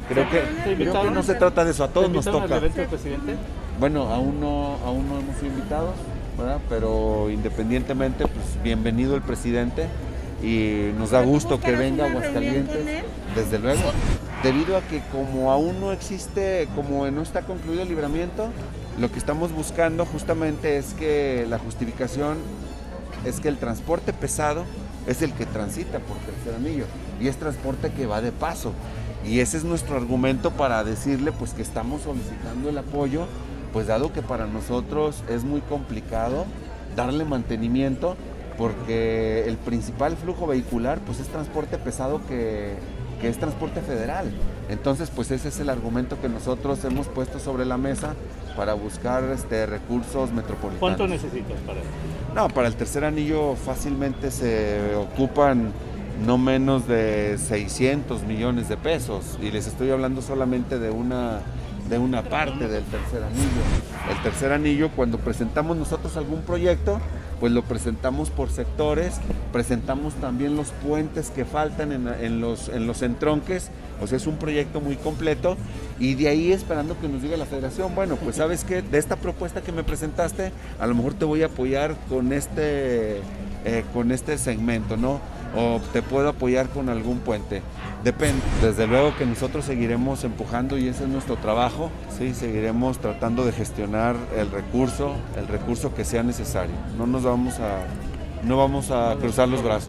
Creo que no se trata de eso, a todos nos toca. ¿Al evento del presidente? Bueno, aún no hemos sido invitados, ¿verdad? Pero independientemente, pues bienvenido el presidente y nos da gusto que venga a Aguascalientes, desde luego. Debido a que como aún no existe, como no está concluido el libramiento, lo que estamos buscando justamente es que la justificación es que el transporte pesado es el que transita por Tercer Anillo y es transporte que va de paso. Y ese es nuestro argumento para decirle pues que estamos solicitando el apoyo, pues dado que para nosotros es muy complicado darle mantenimiento porque el principal flujo vehicular pues es transporte pesado que es transporte federal. Entonces pues ese es el argumento que nosotros hemos puesto sobre la mesa para buscar recursos metropolitanos. ¿Cuánto necesitas para eso? No, para el Tercer Anillo fácilmente se ocupan no menos de 600 millones de pesos y les estoy hablando solamente de una parte del Tercer Anillo. El Tercer Anillo, cuando presentamos nosotros algún proyecto, pues lo presentamos por sectores, presentamos también los puentes que faltan en los entronques, o sea, es un proyecto muy completo y de ahí esperando que nos diga la federación, bueno, pues sabes que de esta propuesta que me presentaste, a lo mejor te voy a apoyar con este segmento, ¿no? O te puedo apoyar con algún puente. Depende. Desde luego que nosotros seguiremos empujando y ese es nuestro trabajo, ¿sí? Seguiremos tratando de gestionar el recurso que sea necesario. No vamos a cruzar los brazos.